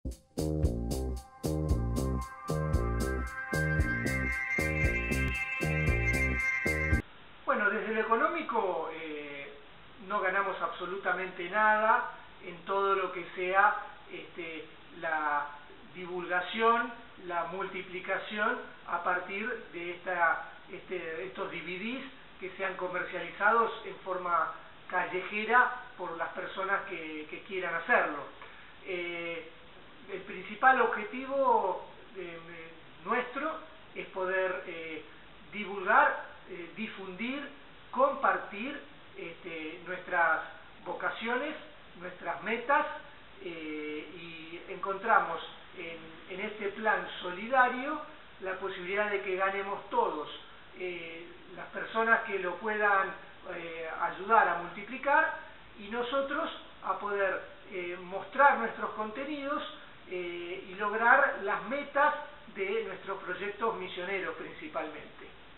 Bueno, desde lo económico no ganamos absolutamente nada en todo lo que sea la divulgación, la multiplicación a partir de estos DVDs que sean comercializados en forma callejera por las personas que quieran hacerlo. El principal objetivo nuestro es poder divulgar, difundir, compartir nuestras vocaciones, nuestras metas, y encontramos en este plan solidario la posibilidad de que ganemos todos, las personas que lo puedan ayudar a multiplicar y nosotros a poder mostrar nuestros contenidos y lograr las metas de nuestros proyectos misioneros principalmente.